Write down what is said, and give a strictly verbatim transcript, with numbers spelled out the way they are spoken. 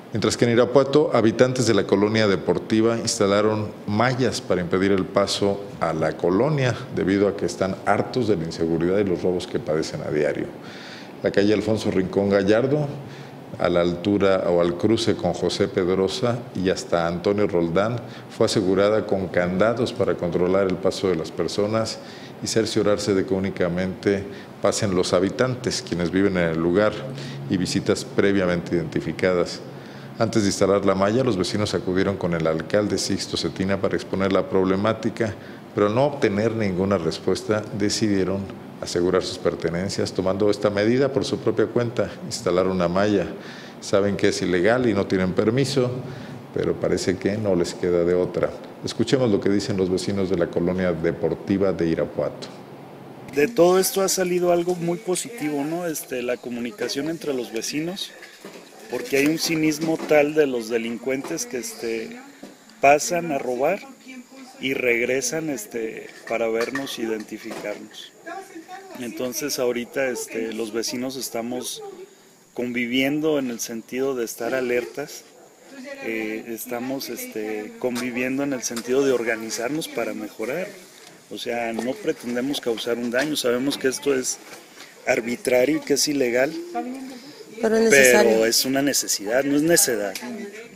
Mientras que en Irapuato, habitantes de la colonia deportiva instalaron mallas para impedir el paso a la colonia debido a que están hartos de la inseguridad y los robos que padecen a diario. La calle Alfonso Rincón Gallardo, a la altura o al cruce con José Pedrosa y hasta Antonio Roldán, fue asegurada con candados para controlar el paso de las personas y cerciorarse de que únicamente pasen los habitantes, quienes viven en el lugar, y visitas previamente identificadas. Antes de instalar la malla, los vecinos acudieron con el alcalde Sixto Cetina para exponer la problemática, pero al no obtener ninguna respuesta, decidieron asegurar sus pertenencias, tomando esta medida por su propia cuenta, instalar una malla. Saben que es ilegal y no tienen permiso, pero parece que no les queda de otra. Escuchemos lo que dicen los vecinos de la colonia deportiva de Irapuato. De todo esto ha salido algo muy positivo, ¿no? Este, la comunicación entre los vecinos, porque hay un cinismo tal de los delincuentes que este, pasan a robar y regresan este, para vernos, identificarnos. Entonces ahorita este, los vecinos estamos conviviendo en el sentido de estar alertas, eh, estamos este, conviviendo en el sentido de organizarnos para mejorar. O sea, no pretendemos causar un daño, sabemos que esto es arbitrario y que es ilegal, pero es necesario. Pero es una necesidad, no es necedad.